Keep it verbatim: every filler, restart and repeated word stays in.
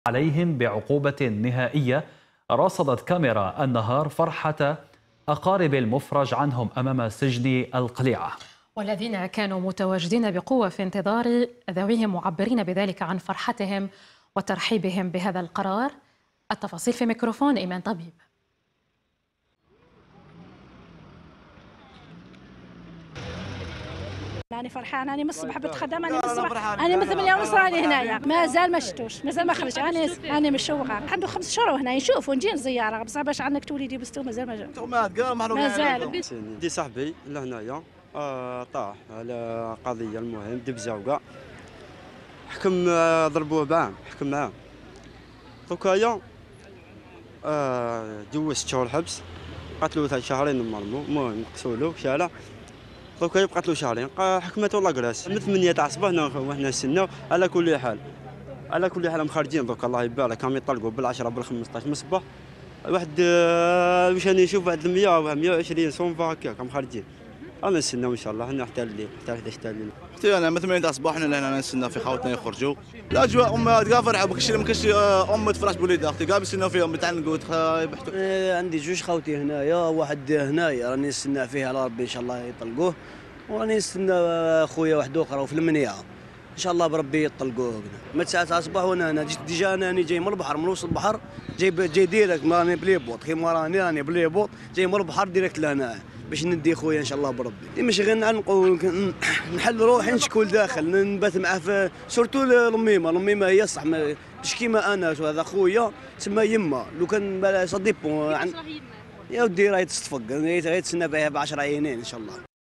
عليهم بعقوبة نهائية. رصدت كاميرا النهار فرحة أقارب المفرج عنهم أمام سجن القليعة، والذين كانوا متواجدين بقوة في انتظار ذويهم معبرين بذلك عن فرحتهم وترحيبهم بهذا القرار. التفاصيل في ميكروفون إيمان طبيب. أنا فرحانة، أنا من الصبح بتخدم، أنا من الصبح أنا من ثمانية ونص راني هنايا، ما زال ما شفتوش، ما زال ما خرج، أنا أنا مشوقة، عنده خمس شهور وهنا نشوف ونجي زيارة، بصح باش عندك وليدي بستو مازال ما جا. ما زال. دي صاحبي لهنايا آه طاح على قضية المهم ديك زوقة، حكم آه ضربوه بعام، حكم معاه. دوكايا آه جوزت شهور حبس، قتلوه ثلاث شهرين نورمالمون، المهم قتلوه شالع. دوكا يبقى له شهرين حكمته الله كراس من ثمانية تاع الصباح وحنا نستناو. على كل حال على كل حال مخرجين دوكا الله يبارك، راهم يطلقوا بالعشرة بالخمسطاش من الصباح. واحد باش راني نشوف واحد مية و مية وعشرين صنفه هكاك مخرجين. انا نستناو ان شاء الله حنا حتى الليل حتى حداش تاع الليل. حتى انا من ثمانية تاع الصباح حنا لهنا نستناو في خوتنا يخرجوا. الاجواء ام تلقى فرحه، ما كاينش ما كاينش ام تفرح بوليدها، اختي كاع نستناو فيهم يتعنقوا يبحثوا. إيه عندي جوج خوتي هنايا، واحد هنايا راني نستنى فيه على ربي ان شاء الله يطلقوه، وراني نستنى خويا واحد اخر في المنيعه ان شاء الله بربي يطلقوه. من تسعة تاع الصباح وانا هنا ديجا انا راني جاي من البحر، من وسط البحر جاي جاي ديريكت، ما راني بلي بوط كيما راني راني بلي بوط جاي من البحر ديريكت لهنا باش ندي خويا ان شاء الله بربي. ماشي غير نعنقو نحل روحي نشكو لداخل نبات معاه في سورتو لميمه. لميمه هي صح مش كيما انا، هذا خويا تسمى يما لو كان سا ديبون. يا ودي راهي تصفق، راهي تسنى فيها ب عشرة عينين ان شاء الله.